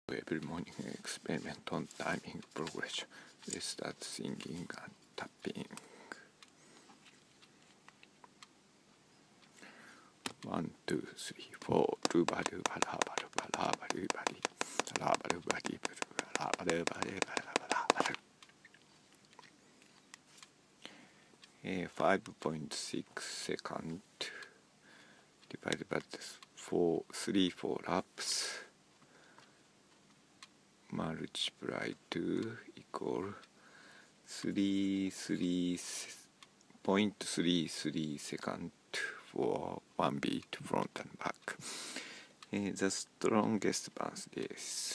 Every morning experiment on timing progression. They start singing and tapping. 1, 2, 3, 4 ルバルバラバルバラバルバリラバルバリブルラバルバリバラバラバル。5.6 second divided by 3-4 laps multiply to equal 0.33 second for one beat front and back. The strongest bounce is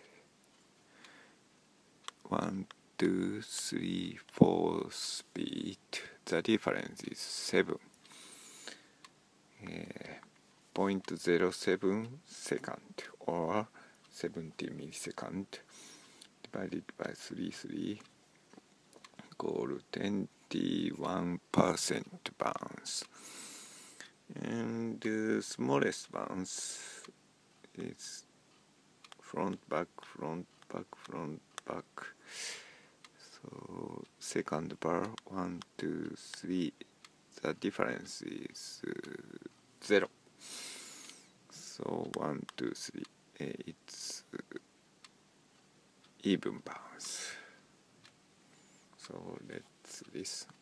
1, 2, 3, 4 speed. The difference is 7. 0.07 second or 70 millisecond divided by 3 equal 21% bounce. And the smallest bounce is front back. So second bar 1, 2, 3. The difference is 0. So 1, 2, 3. It's even bounce. So let's listen.